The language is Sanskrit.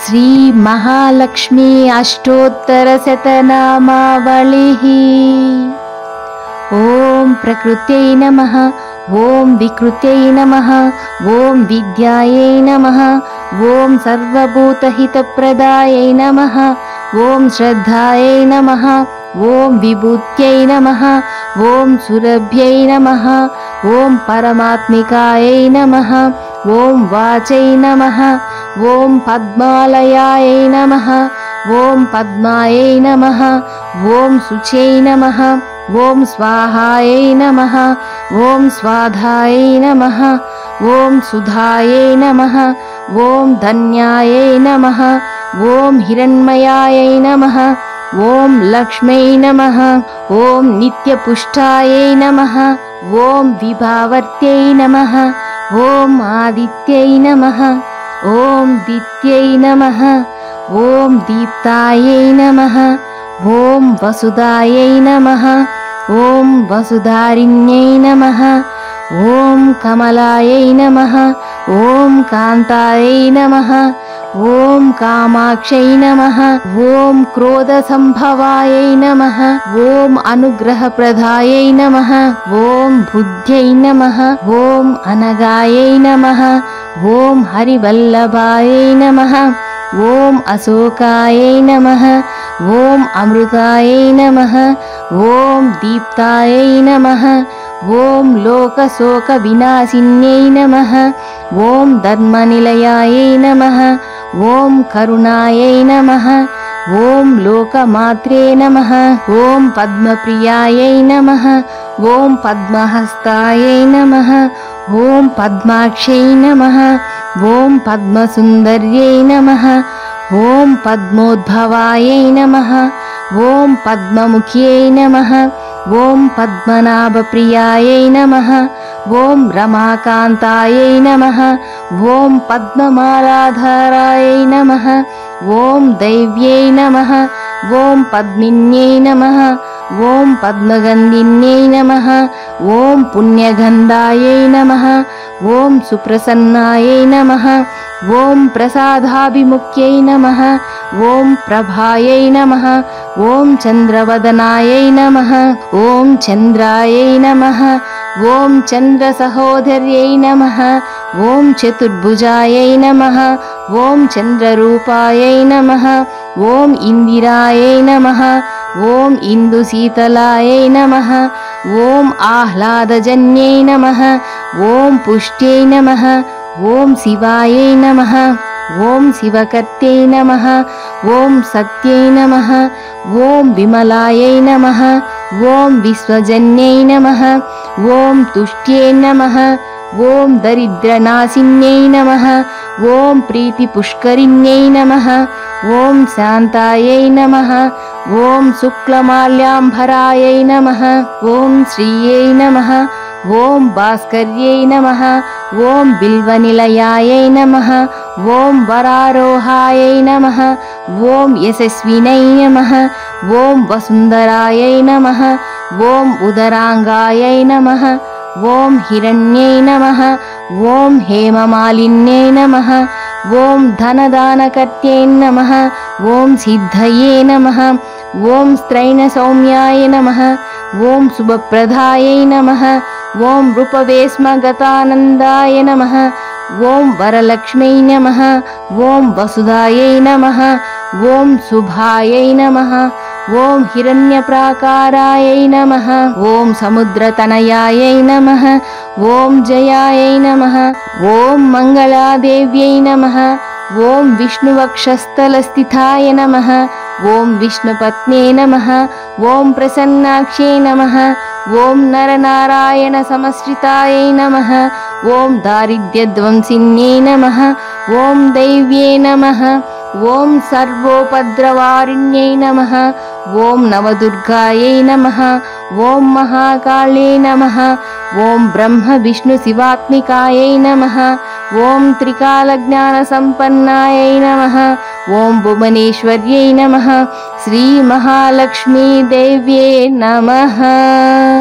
श्री महालक्ष्मी अष्टोत्तरशतनामावलिः। ॐ प्रकृत्यै नमः, ॐ विकृत्यै नमः, ॐ विद्यायै नमः, ॐ सर्वभूतहितप्रदायै नमः, ॐ श्रद्धायै नमः, ॐ विभूत्यै नमः, ॐ सुरभ्यै नमः, ॐ परमात्मिकायै नमः, ॐ वाचै नमः, ॐ पद्मालयायै नमः, ॐ पद्मायै नमः, ॐ शुच्यै नमः, ॐ स्वाहायै नमः, ॐ स्वाधायै नमः, ॐ सुधायै नमः, ॐ धन्यायै नमः, ॐ हिरण्मयायै नमः, ॐ लक्ष्मै नमः, ॐ नित्यपुष्टायै नमः, ॐ विभावर्त्यै नमः, ॐ आदित्यै नमः, ॐ दित्यै नमः, ॐ दीप्तायै नमः, ॐ वसुधायै नमः, ॐ वसुधारिण्यै नमः, ॐ कमलायै नमः, ॐ कान्तायै नमः, ॐ कामाक्षै नमः, ॐ क्रोधसम्भवायै नमः, ॐ अनुग्रहप्रदायै नमः, ॐ बुद्ध्यै नमः, ॐ अनगायै नमः, ॐ हरिवल्लभायै नमः, ॐ अशोकायै नमः, ॐ अमृतायै नमः, ॐ दीप्तायै नमः, ॐ लोकशोकविनाशिन्यै नमः, ॐ धर्मनिलयायै नमः, ॐ करुणायै नमः, ॐ लोकमात्रे नमः, ॐ पद्मप्रियायै नमः, ॐ पद्महस्तायै नमः, ॐ पद्माक्षै नमः, ॐ पद्मसुन्दर्यै नमः, ॐ पद्मोद्भवायै नमः, ॐ पद्ममुख्यै नमः, ॐ पद्मनाभप्रियायै नमः, ॐ रमाकान्तायै नमः, ॐ पद्ममालाधारायै नमः, ॐ दैव्यै नमः, ॐ पद्मिन्यै नमः, ॐ पद्मगन्धिन्यै नमः, ॐ पुण्यगन्धायै नमः, ॐ सुप्रसन्नायै नमः, ॐ प्रसादाभिमुख्यै नमः, ॐ प्रभायै नमः, ॐ चन्द्रवदनायै नमः, ॐ चन्द्रायै नमः, ॐ चन्द्रसहोदर्यै नमः, ॐ चतुर्भुजायै नमः, ॐ चन्द्ररूपायै नमः, ॐ इन्दिरायै नमः, ॐ इन्दुशीतलायै नमः, ॐ आह्लादजन्यै नमः, ॐ पुष्ट्यै नमः, ॐ शिवायै नमः, ॐ शिवकर्त्यै नमः, ॐ सत्यै नमः, ॐ विमलायै नमः, ॐ विश्वजन्यै नमः, ॐ तुष्ट्यै नमः, ॐ दरिद्रनाशिन्यै नमः, ॐ प्रीतिपुष्करिण्यै नमः, ॐ शान्तायै नमः, ॐ शुक्लमाल्याम्बरायै नमः, ॐ श्रियै नमः, ॐ भास्कर्यै नमः, ॐ बिल्वनिलयायै नमः, ॐ वरारोहायै नमः, ॐ यशस्विनै नमः, ॐ वसुन्धरायै नमः, ॐ उदराङ्गायै नमः, ॐ हिरण्यै नमः, ॐ हेममालिन्यै नमः, ॐ धनदानकर्त्यै नमः, ॐ सिद्धये नमः, ॐ स्त्रैणसौम्याय नमः, ॐ शुभप्रदायै नमः, ॐ रूपवेश्मगतानन्दाय नमः, ॐ वरलक्ष्मै नमः, ॐ वसुधायै नमः, ॐ शुभायै नमः, ॐ हिरण्यप्राकारायै नमः, ॐ समुद्रतनयायै नमः, ॐ जयायै नमः, ॐ मङ्गलादेव्यै नमः, ॐ विष्णुवक्षस्थलस्थिताय नमः, ॐ विष्णुपत्न्यै नमः, ॐ प्रसन्नाक्ष्यै नमः, ॐ नरनारायणसमश्रितायै नमः, ॐ दारिद्र्यध्वंसिन्यै नमः, ॐ दैव्यै नमः, ॐ सर्वोपद्रवारिण्यै नमः, ॐ नवदुर्गायै नमः, ॐ महाकाल्यै नमः, ॐ ब्रह्मविष्णुशिवात्मिकायै नमः, ॐ त्रिकालज्ञानसम्पन्नायै नमः, ॐ भुवनेश्वर्यै नमः, श्रीमहालक्ष्मीदेव्यै नमः।